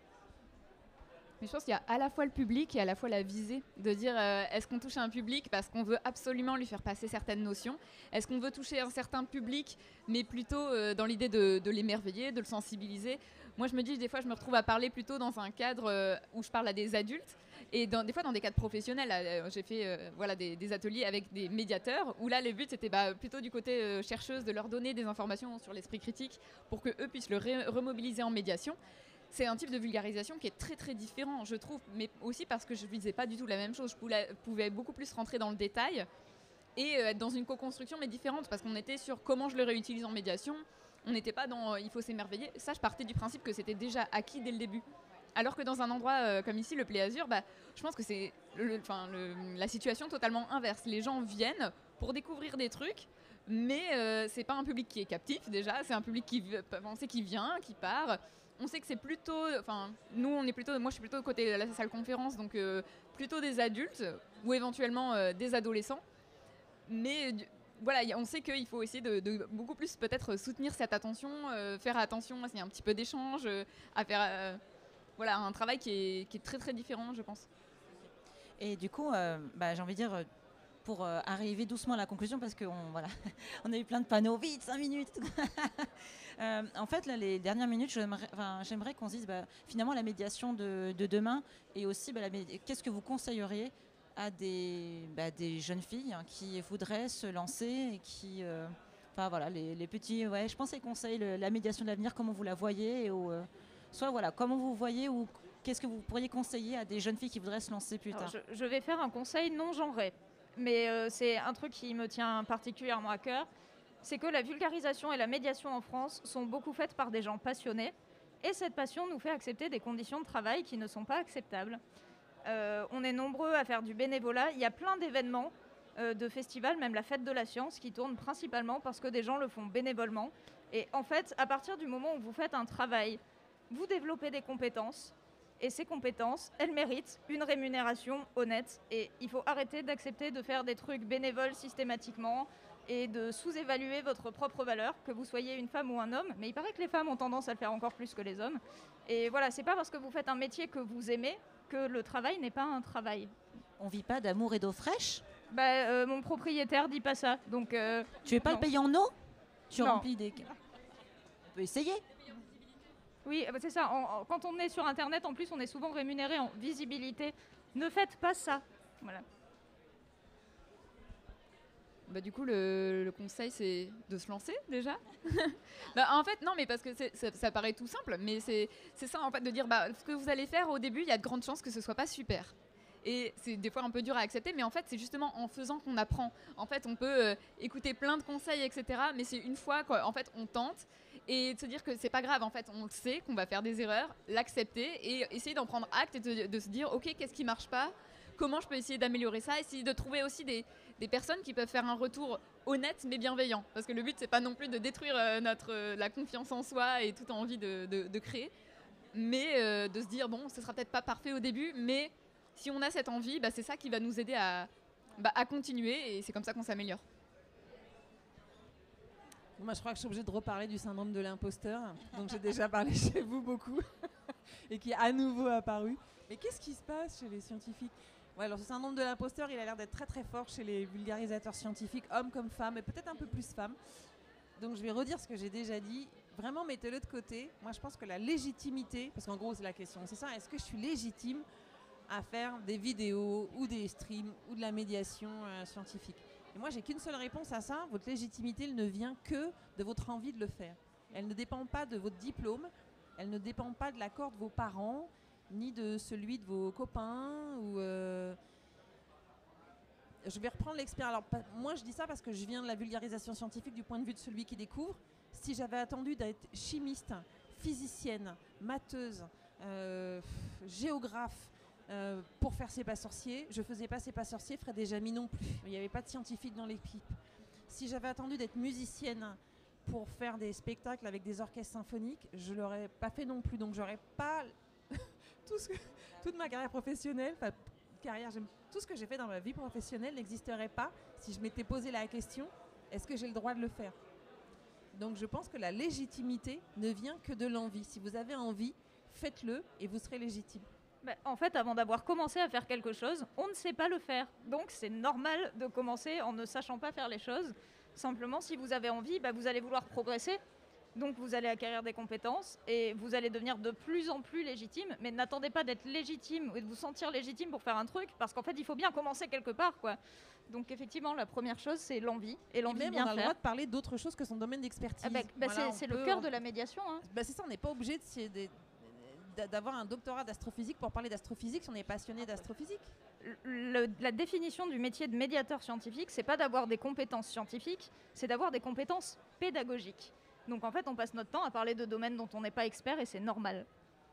Mais je pense qu'il y a à la fois le public et à la fois la visée, de dire est-ce qu'on touche un public parce qu'on veut absolument lui faire passer certaines notions, est-ce qu'on veut toucher un certain public, mais plutôt dans l'idée de l'émerveiller, de le sensibiliser. Moi, je me dis, des fois, je me retrouve à parler plutôt dans un cadre où je parle à des adultes, et des fois dans des cadres professionnels. J'ai fait des ateliers avec des médiateurs, où là, le but, c'était plutôt du côté chercheuse, de leur donner des informations sur l'esprit critique pour qu'eux puissent le remobiliser en médiation. C'est un type de vulgarisation qui est très très différent, je trouve, mais aussi parce que je ne visais pas du tout la même chose. Je pouvais beaucoup plus rentrer dans le détail et être dans une co-construction, mais différente, parce qu'on était sur comment je le réutilise en médiation. On n'était pas dans il faut s'émerveiller. Ça, je partais du principe que c'était déjà acquis dès le début. Alors que dans un endroit comme ici, le Play Azur, je pense que c'est la situation totalement inverse. Les gens viennent pour découvrir des trucs, mais c'est pas un public qui est captif déjà, c'est un public qui vient, qui part. On sait que c'est plutôt, moi je suis plutôt côté de la salle conférence, donc plutôt des adultes ou éventuellement des adolescents. Mais on sait qu'il faut essayer de beaucoup plus peut-être soutenir cette attention, faire attention à ce qu'il y ait un petit peu d'échange, à faire un travail qui est très très différent, je pense. Et du coup, j'ai envie de dire, pour arriver doucement à la conclusion, parce qu'on on a eu plein de panneaux, vite, 5 minutes. En fait, là, les dernières minutes, j'aimerais qu'on se dise finalement la médiation de demain, et aussi qu'est-ce que vous conseilleriez à des jeunes filles qui voudraient se lancer et qui... les petits... je pense qu'ils conseillent la médiation de l'avenir, comment vous la voyez, comment vous voyez, ou qu'est-ce que vous pourriez conseiller à des jeunes filles qui voudraient se lancer plus tard. Je vais faire un conseil non genré, mais c'est un truc qui me tient particulièrement à cœur. C'est que la vulgarisation et la médiation en France sont beaucoup faites par des gens passionnés, et cette passion nous fait accepter des conditions de travail qui ne sont pas acceptables. On est nombreux à faire du bénévolat. Il y a plein d'événements de festivals, même la fête de la science, qui tournent principalement parce que des gens le font bénévolement. Et en fait, à partir du moment où vous faites un travail, vous développez des compétences, et ces compétences, elles méritent une rémunération honnête. Et il faut arrêter d'accepter de faire des trucs bénévoles systématiquement et de sous-évaluer votre propre valeur, que vous soyez une femme ou un homme. Mais il paraît que les femmes ont tendance à le faire encore plus que les hommes. Et voilà, c'est pas parce que vous faites un métier que vous aimez que le travail n'est pas un travail. On vit pas d'amour et d'eau fraîche ? Mon propriétaire dit pas ça, donc... Tu veux pas le payer en eau ? Tu Non. remplis des... On peut essayer. Oui, c'est ça. Quand on est sur Internet, en plus, on est souvent rémunéré en visibilité. Ne faites pas ça. Voilà. Bah, du coup, le conseil, c'est de se lancer déjà. Bah, en fait, non, mais parce que ça paraît tout simple, mais c'est ça, en fait, de dire ce que vous allez faire au début, il y a de grandes chances que ce soit pas super. Et c'est des fois un peu dur à accepter, mais en fait, c'est justement en faisant qu'on apprend. En fait, on peut écouter plein de conseils, etc. Mais c'est une fois qu'en fait, on tente et de se dire que c'est pas grave. En fait, on le sait qu'on va faire des erreurs, l'accepter et essayer d'en prendre acte et de se dire, ok, qu'est-ce qui marche pas ? Comment je peux essayer d'améliorer ça ? Essayer de trouver aussi des personnes qui peuvent faire un retour honnête mais bienveillant. Parce que le but, c'est pas non plus de détruire la confiance en soi et toute envie de créer, mais de se dire, bon, ce sera peut-être pas parfait au début, mais si on a cette envie, c'est ça qui va nous aider à continuer et c'est comme ça qu'on s'améliore. Moi, je crois que je suis obligée de reparler du syndrome de l'imposteur, dont j'ai déjà parlé chez vous beaucoup, et qui est à nouveau apparu. Mais qu'est-ce qui se passe chez les scientifiques ? Ouais, alors ce syndrome de l'imposteur, il a l'air d'être très très fort chez les vulgarisateurs scientifiques, hommes comme femmes, et peut-être un peu plus femmes. Donc je vais redire ce que j'ai déjà dit. Vraiment, mettez-le de côté. Moi, je pense que la légitimité, parce qu'en gros, c'est la question, c'est ça, est-ce que je suis légitime à faire des vidéos ou des streams ou de la médiation scientifique. Et moi, j'ai qu'une seule réponse à ça. Votre légitimité, elle ne vient que de votre envie de le faire. Elle ne dépend pas de votre diplôme, elle ne dépend pas de l'accord de vos parents, ni de celui de vos copains. Je vais reprendre l'expérience. Alors, moi, je dis ça parce que je viens de la vulgarisation scientifique du point de vue de celui qui découvre. Si j'avais attendu d'être chimiste, physicienne, matheuse, géographe, pour faire C'est pas sorcier, je faisais pas C'est pas sorcier, Fred et Jamy non plus. Il n'y avait pas de scientifique dans l'équipe. Si j'avais attendu d'être musicienne pour faire des spectacles avec des orchestres symphoniques, je l'aurais pas fait non plus. Donc j'aurais pas toute ma carrière professionnelle, tout ce que j'ai fait dans ma vie professionnelle n'existerait pas si je m'étais posé la question, est-ce que j'ai le droit de le faire ? Donc je pense que la légitimité ne vient que de l'envie. Si vous avez envie, faites-le et vous serez légitime. En fait, avant d'avoir commencé à faire quelque chose, on ne sait pas le faire. Donc, c'est normal de commencer en ne sachant pas faire les choses. Simplement, si vous avez envie, vous allez vouloir progresser. Donc, vous allez acquérir des compétences et vous allez devenir de plus en plus légitime. Mais n'attendez pas d'être légitime ou de vous sentir légitime pour faire un truc, parce qu'en fait, il faut bien commencer quelque part, quoi. Donc, effectivement, la première chose, c'est l'envie. Et l'envie de bien faire. On a le droit de parler d'autre chose que son domaine d'expertise. C'est le cœur de la médiation. Hein. C'est ça, on n'est pas obligé d'avoir un doctorat d'astrophysique pour parler d'astrophysique si on est passionné d'astrophysique. La définition du métier de médiateur scientifique, c'est pas d'avoir des compétences scientifiques, c'est d'avoir des compétences pédagogiques. Donc en fait, on passe notre temps à parler de domaines dont on n'est pas expert et c'est normal.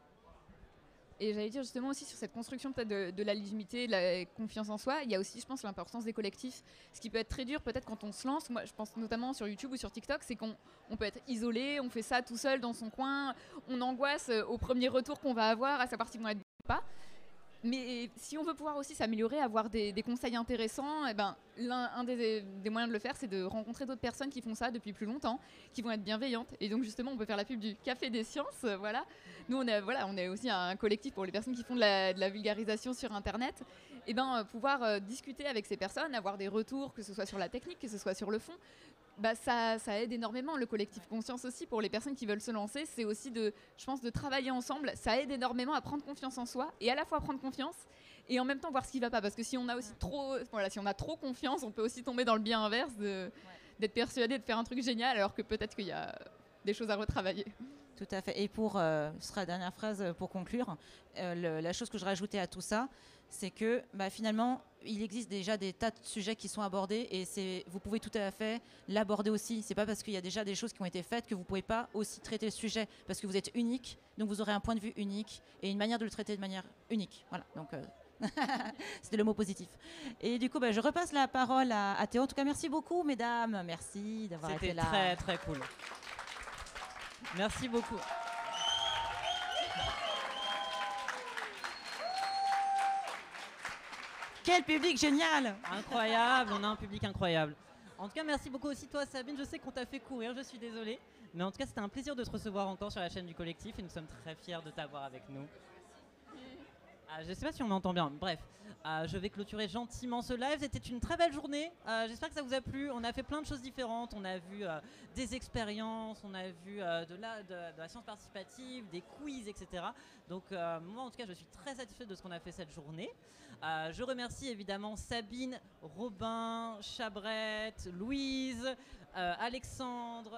Et j'allais dire justement aussi sur cette construction peut-être de la légitimité, de la confiance en soi, il y a aussi, je pense, l'importance des collectifs. Ce qui peut être très dur peut-être quand on se lance, moi je pense notamment sur YouTube ou sur TikTok, c'est qu'on peut être isolé, on fait ça tout seul dans son coin, on angoisse au premier retour qu'on va avoir, à savoir s'ils vont être bons ou pas. Mais si on veut pouvoir aussi s'améliorer, avoir des conseils intéressants, un des moyens de le faire, c'est de rencontrer d'autres personnes qui font ça depuis plus longtemps, qui vont être bienveillantes. Et donc justement, on peut faire la pub du Café des Sciences. Voilà. Nous, on est aussi un collectif pour les personnes qui font de la vulgarisation sur Internet. Et pouvoir discuter avec ces personnes, avoir des retours, que ce soit sur la technique, que ce soit sur le fond, ça aide énormément. Le collectif Conscience aussi, pour les personnes qui veulent se lancer, c'est aussi de travailler ensemble. Ça aide énormément à prendre confiance en soi et à la fois prendre confiance et en même temps voir ce qui va pas. Parce que si on a aussi si on a trop confiance, on peut aussi tomber dans le biais inverse d'être persuadé de faire un truc génial alors que peut-être qu'il y a des choses à retravailler. Tout à fait. Et ce sera la dernière phrase pour conclure. La chose que je rajoutais à tout ça, c'est que finalement, il existe déjà des tas de sujets qui sont abordés et vous pouvez tout à fait l'aborder aussi. C'est pas parce qu'il y a déjà des choses qui ont été faites que vous pouvez pas aussi traiter le sujet, parce que vous êtes unique, donc vous aurez un point de vue unique et une manière de le traiter de manière unique. Voilà, donc c'était le mot positif. Et du coup, je repasse la parole à Théo. En tout cas, merci beaucoup, mesdames. Merci d'avoir été là. C'était très, très cool. Merci beaucoup. Quel public génial! Incroyable, on a un public incroyable. En tout cas, merci beaucoup aussi toi, Sabine. Je sais qu'on t'a fait courir, je suis désolée. Mais en tout cas, c'était un plaisir de te recevoir encore sur la chaîne du collectif et nous sommes très fiers de t'avoir avec nous. Je ne sais pas si on m'entend bien. Bref, je vais clôturer gentiment ce live. C'était une très belle journée. J'espère que ça vous a plu. On a fait plein de choses différentes. On a vu des expériences, on a vu de la science participative, des quiz, etc. Donc moi, en tout cas, je suis très satisfaite de ce qu'on a fait cette journée. Je remercie évidemment Sabine, Robin, Chabrette, Louise, Alexandre.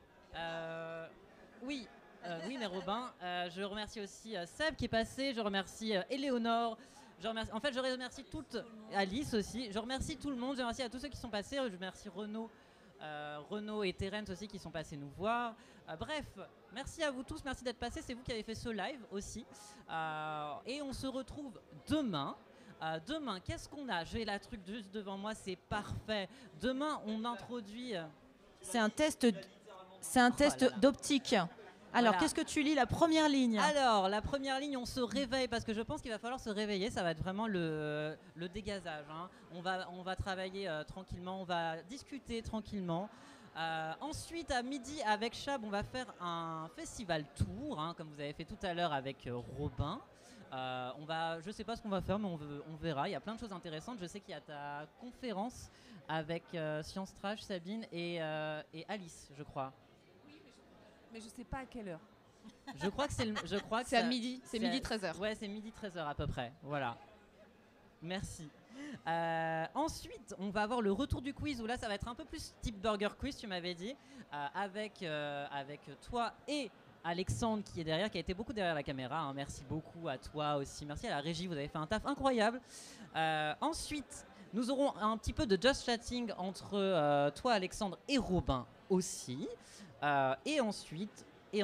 Oui, mais Robin. Je remercie aussi Seb qui est passé. Je remercie Éléonore. Je remercie Alice aussi. Je remercie tout le monde. Je remercie à tous ceux qui sont passés. Je remercie Renaud et Terence aussi qui sont passés nous voir. Bref, merci à vous tous. Merci d'être passés. C'est vous qui avez fait ce live aussi. Et on se retrouve demain. Demain, qu'est-ce qu'on a? J'ai la truc juste devant moi. C'est parfait. Demain, on introduit... C'est un test d'optique. Alors, Voilà. qu'est-ce que tu lis, la première ligne? Alors, la première ligne, on se réveille parce que je pense qu'il va falloir se réveiller. Ça va être vraiment le dégazage. Hein. On va travailler tranquillement, on va discuter tranquillement. Ensuite, à midi, avec Chab, on va faire un festival tour, hein, comme vous avez fait tout à l'heure avec Robin. Je sais pas ce qu'on va faire, mais on verra. Il y a plein de choses intéressantes. Je sais qu'il y a ta conférence avec Science Trash, Sabine et Alice, je crois. Mais je sais pas à quelle heure. Je crois que C'est à midi, c'est midi 13h. Ouais, c'est midi 13h à peu près. Voilà. Merci. Ensuite, on va avoir le retour du quiz où là, ça va être un peu plus type burger quiz, tu m'avais dit, avec toi et Alexandre qui est derrière, qui a été beaucoup derrière la caméra. Hein. Merci beaucoup à toi aussi. Merci à la régie, vous avez fait un taf incroyable. Ensuite, nous aurons un petit peu de just chatting entre toi, Alexandre, et Robin aussi. Et ensuite,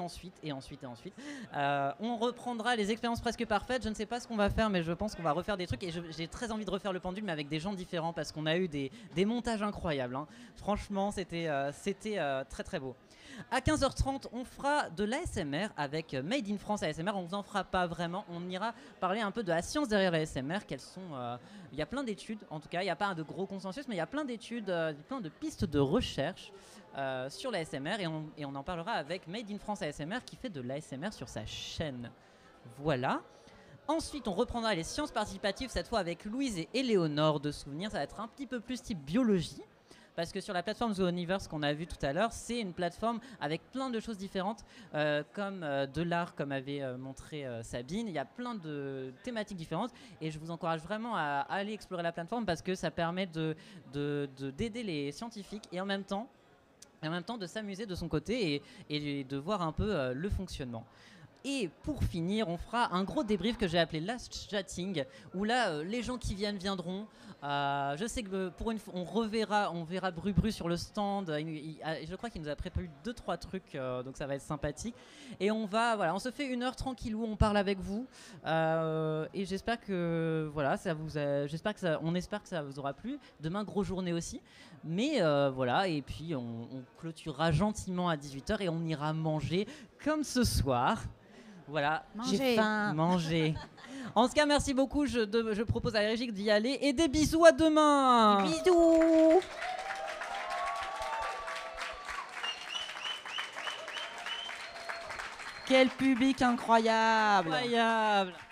on reprendra les expériences presque parfaites. Je ne sais pas ce qu'on va faire, mais je pense qu'on va refaire des trucs. Et j'ai très envie de refaire le pendule, mais avec des gens différents, parce qu'on a eu des montages incroyables. Hein. Franchement, c'était très très beau. À 15h30, on fera de l'ASMR avec Made in France ASMR. On ne vous en fera pas vraiment. On ira parler un peu de la science derrière l'ASMR. Il y a plein d'études, en tout cas. Il n'y a pas de gros consensus, mais il y a plein d'études, plein de pistes de recherche sur l'ASMR. Et on en parlera avec Made in France ASMR qui fait de l'ASMR sur sa chaîne. Voilà. Ensuite, on reprendra les sciences participatives, cette fois avec Louise et Éléonore de souvenirs. Ça va être un petit peu plus type biologie. Parce que sur la plateforme Zooniverse qu'on a vue tout à l'heure, c'est une plateforme avec plein de choses différentes, comme de l'art, comme avait montré Sabine. Il y a plein de thématiques différentes et je vous encourage vraiment à aller explorer la plateforme parce que ça permet d'aider les scientifiques et en même temps de s'amuser de son côté et de voir un peu le fonctionnement. Et pour finir, on fera un gros débrief que j'ai appelé Last Chatting, où là, les gens qui viendront. Je sais que pour une fois, on verra Bru sur le stand. Je crois qu'il nous a préparé 2-3 trucs, donc ça va être sympathique. Et on se fait 1 heure tranquille où on parle avec vous. Et j'espère que on espère que ça vous aura plu. Demain, grosse journée aussi. Mais voilà, et puis on clôturera gentiment à 18h et on ira manger comme ce soir. Voilà, J'ai faim. Manger. En tout cas, merci beaucoup. Je propose à Eric d'y aller. Et des bisous à demain. Bisous. Quel public incroyable. Incroyable.